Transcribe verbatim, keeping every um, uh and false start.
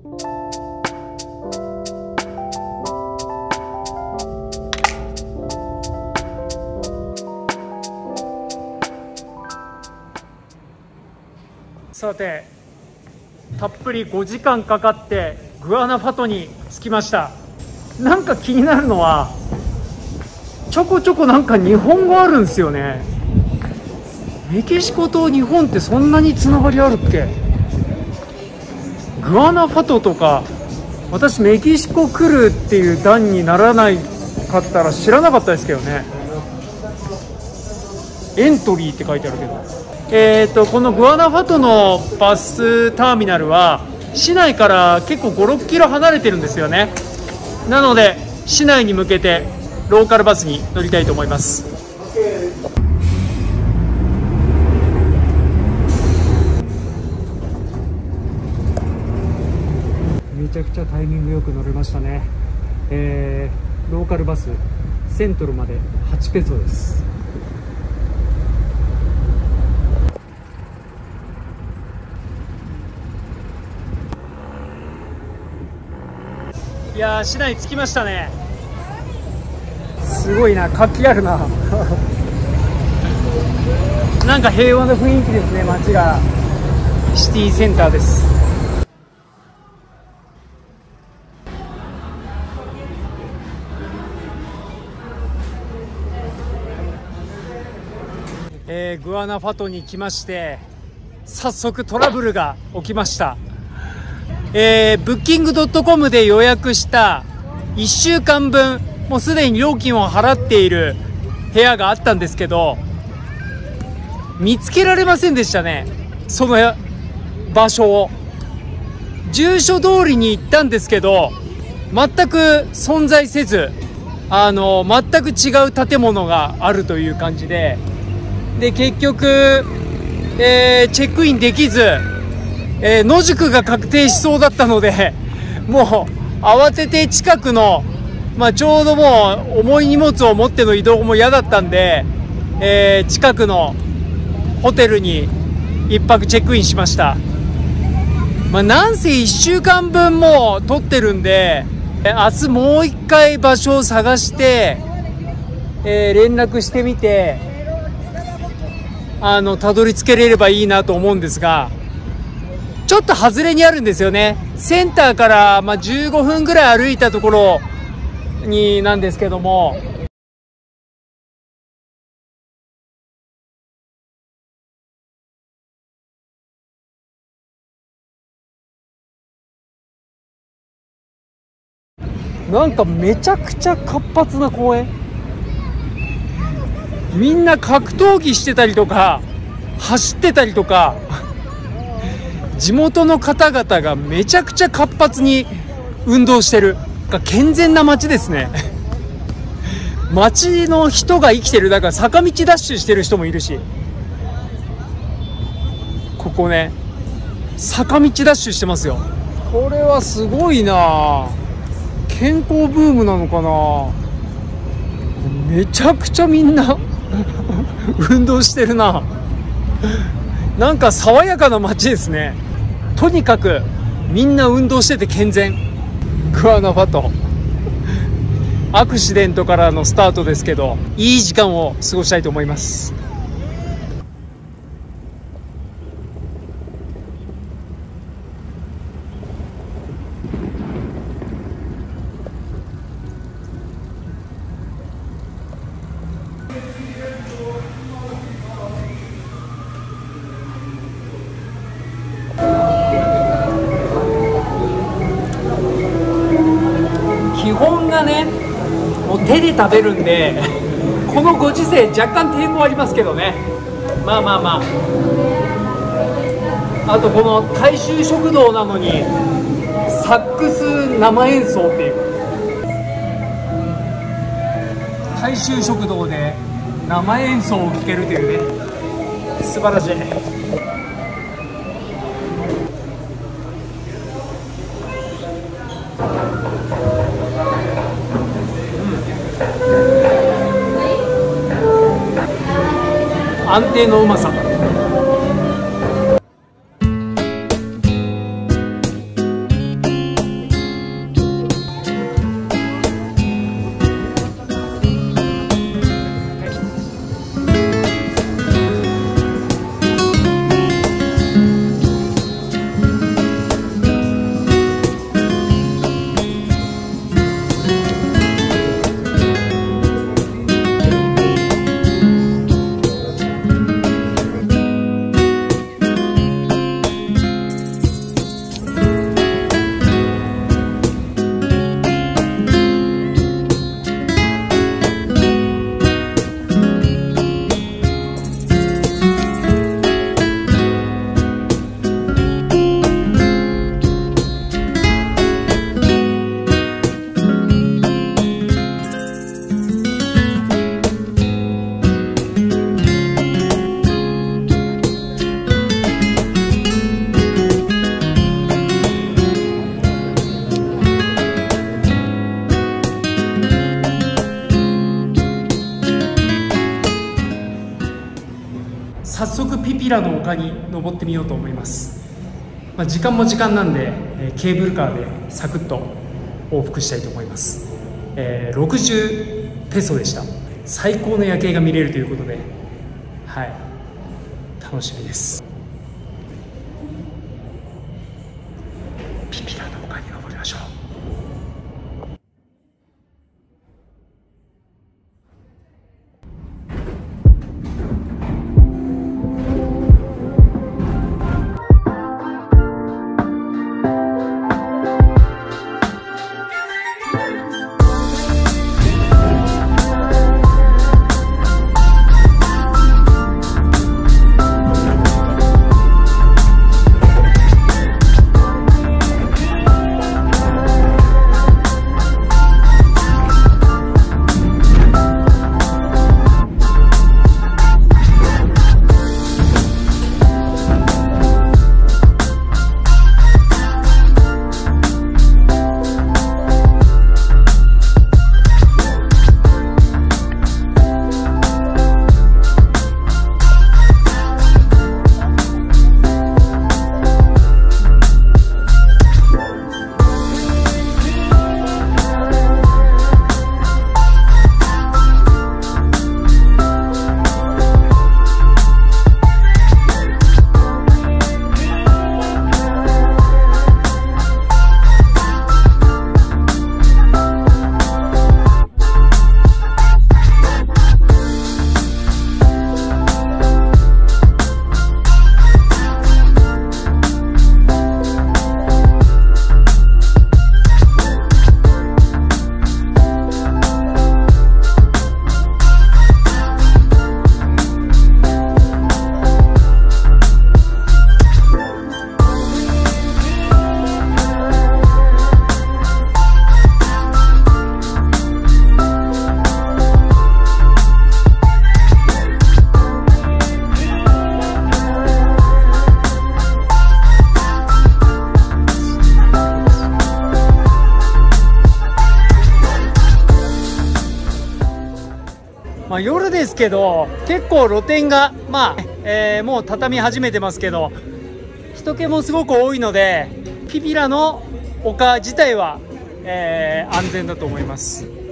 さて、たっぷりごじかんかかってグアナファトに着きました。なんか気になるのは、ちょこちょこなんか日本語あるんですよね。メキシコと日本ってそんなにつながりあるっけ？グアナファトとか、私メキシコ来るっていう段にならないかったら知らなかったですけどね。エントリーって書いてあるけど、えーとこのグアナファトのバスターミナルは市内から結構ご、ろっキロ離れてるんですよね。なので市内に向けてローカルバスに乗りたいと思います。めちゃくちゃタイミングよく乗れましたね。えー、ローカルバスセントルまではちペソです。いやー、市内着きましたね。すごいな、活気あるななんか平和な雰囲気ですね。街がシティセンターです。えー、グアナファトに来まして、早速トラブルが起きました。えー、ブッキングドットコム で予約したいっしゅうかんぶん、もうすでに料金を払っている部屋があったんですけど、見つけられませんでしたね。その場所を住所通りに行ったんですけど、全く存在せず、あの全く違う建物があるという感じで、で結局、えー、チェックインできず、えー、野宿が確定しそうだったので、もう慌てて近くの、まあ、ちょうどもう重い荷物を持っての移動も嫌だったんで、えー、近くのホテルに一泊チェックインしました。まあ、なんせいっしゅうかんぶんも取ってるんで、明日もう一回場所を探して、えー、連絡してみて、あのたどり着けれればいいなと思うんですが、ちょっと外れにあるんですよね。センターから、まあ、じゅうごふんぐらい歩いたところになんですけども、なんかめちゃくちゃ活発な公園、みんな格闘技してたりとか走ってたりとか、地元の方々がめちゃくちゃ活発に運動してる。健全な街ですね街の人が生きてる。だから坂道ダッシュしてる人もいるし、ここね、坂道ダッシュしてますよ。これはすごいな。健康ブームなのかな。めちゃくちゃみんな運動してるな。なんか爽やかな街ですね。とにかくみんな運動してて健全。グアナファトアクシデントからのスタートですけど、いい時間を過ごしたいと思います。基本がね、もう手で食べるんでこのご時世若干抵抗ありますけどね。まあまあまあ、あとこの大衆食堂なのにサックス生演奏っていう、大衆食堂で生演奏を聴けるというね、素晴らしい。安定のうまさ。 早速ピピラの丘に登ってみようと思います。まあ、時間も時間なんで、えー、ケーブルカーでサクッと往復したいと思います。えー、ろくじゅうペソでした。最高の夜景が見れるということで、はい、楽しみです。ピピラの丘に登りましょう。まあ、夜ですけど結構露店が、まあえー、もう畳み始めてますけど、人気もすごく多いのでピピラの丘自体は、えー、安全だと思います。